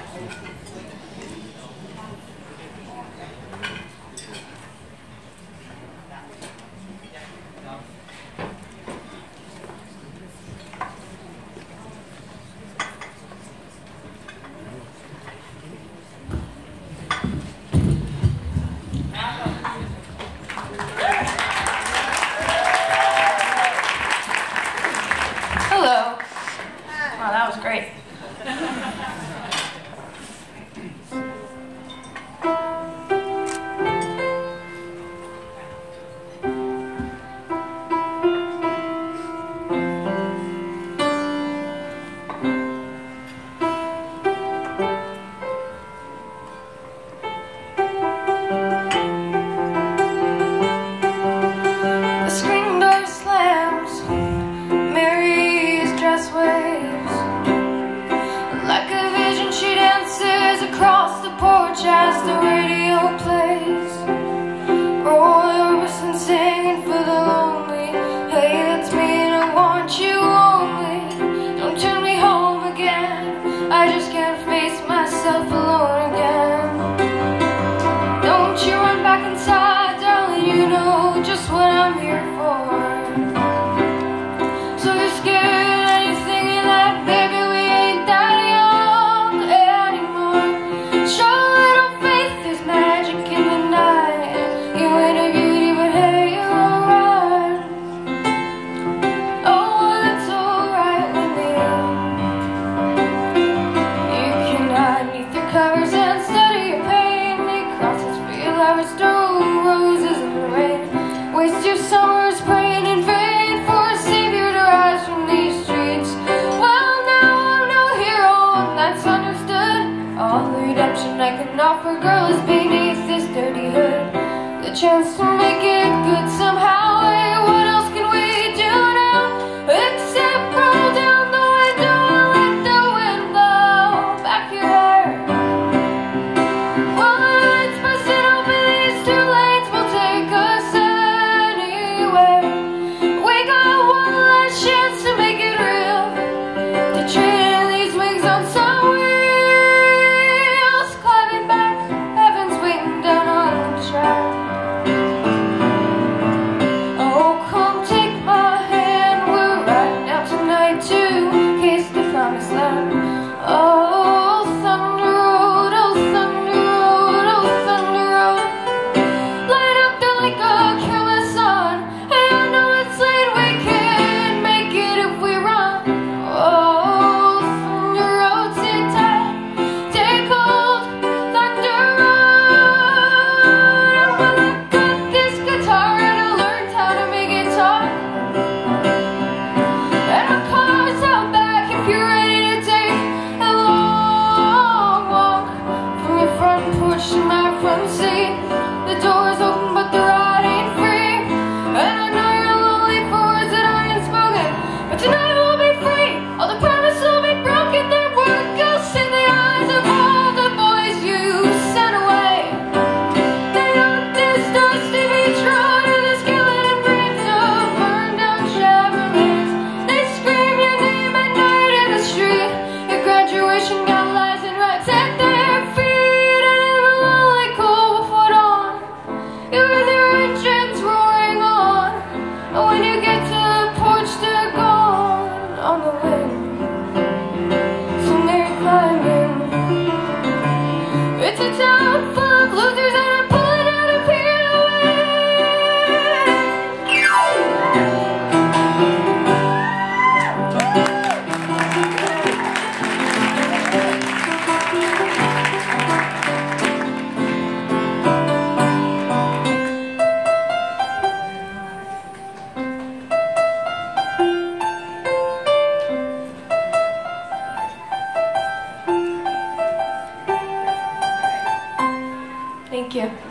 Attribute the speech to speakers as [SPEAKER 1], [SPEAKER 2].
[SPEAKER 1] Hello. Wow, that was great. The screen door slams, Mary's dress waves. Like a vision she dances across the porch as the radio plays. Roy Orbison singing for the lonely. Hey, that's me and I want you only. Don't turn me home again, I just can't face myself alone again. Don't you run back inside, darling, you know just what I'm here for. So you're scared and you're thinking that baby we ain't that young anymore. Show a little faith, there's magic in the night. You ain't a beauty but hey, you're alright. Oh, well, it's alright with me. You can hide beneath the covers and study your pain. Make crosses for your lovers, throw roses in the rain. Waste your summers praying in vain for a savior to rise from these streets. Well, now I'm no hero, and that's understood. All the redemption I can offer, girl, is beneath this dirty hood. The chance to make it good somehow. Hey, what else can we do now except roll down the window and let the wind blow back your hair? Well, it's busted open, these two lanes will take us anywhere. We got one last chance to make it real, to trade these wings on some wheels. Climbing back, heaven's waiting down on the track. Oh, come take my hand, we're riding out tonight to kiss the promised land. Oh, Thunder Road, oh, Thunder Road, oh, Thunder Road. Light up there like a careless sun. Hey, I know it's late, we can make it if we run. Oh, Thunder Road, sit tight, take hold, Thunder Road. Well, I got this guitar and I learned how to make it talk. And our car's out back if you're ready to take a long walk from your front porch to my front seat. The door's open but the ride ain't free. And I know you're lonely for words that aren't spoken, but tonight we'll be free. All the promises will be broken. There were ghosts in the eyes of all the boys you sent away. They got this dusty beach road and the skeleton bricks of burned down Chevrolets. They scream your name at night in the street. Your graduation gown lies and rights at their feet. And in the lonely cold before dawn, you hear their engines roaring on. And when you get to the porch, they're gone on the wind. So Mary climbing. It's a town full of losers and I'm pulling out a Thank you.